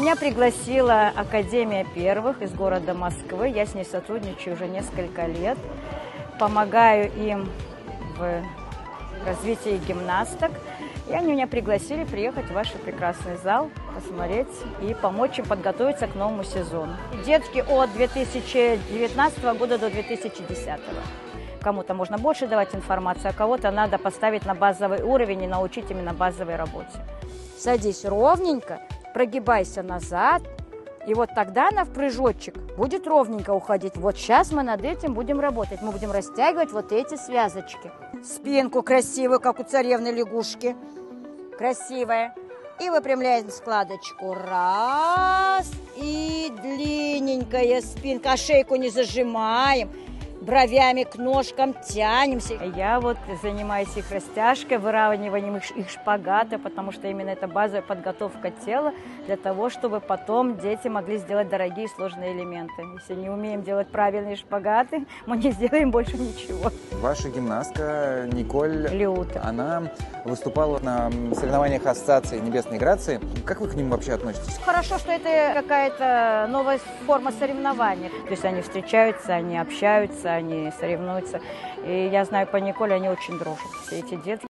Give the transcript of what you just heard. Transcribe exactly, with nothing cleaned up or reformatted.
Меня пригласила Академия первых из города Москвы. Я с ней сотрудничаю уже несколько лет. Помогаю им в развитии гимнасток. И они меня пригласили приехать в ваш прекрасный зал, посмотреть и помочь им подготовиться к новому сезону. Детки от две тысячи девятнадцатого года до две тысячи десятого. Кому-то можно больше давать информацию, а кого-то надо поставить на базовый уровень и научить именно базовой работе. Садись ровненько, прогибайся назад, и вот тогда она в прыжочек будет ровненько уходить. Вот сейчас мы над этим будем работать. Мы будем растягивать вот эти связочки. Спинку красивую, как у царевны лягушки. Красивая. И выпрямляем складочку. Раз. И длинненькая спинка. А шейку не зажимаем. Бровями к ножкам тянемся. Я вот занимаюсь их растяжкой, выравниванием их, их шпагата, потому что именно это базовая подготовка тела для того, чтобы потом дети могли сделать дорогие сложные элементы. Если не умеем делать правильные шпагаты, мы не сделаем больше ничего. Ваша гимнастка Николь Лиута, она выступала на соревнованиях Ассоциации Небесной Грации. Как вы к ним вообще относитесь? Хорошо, что это какая-то новая форма соревнований. То есть они встречаются, они общаются, они соревнуются. И я знаю по Николе, они очень дружат, все эти детки.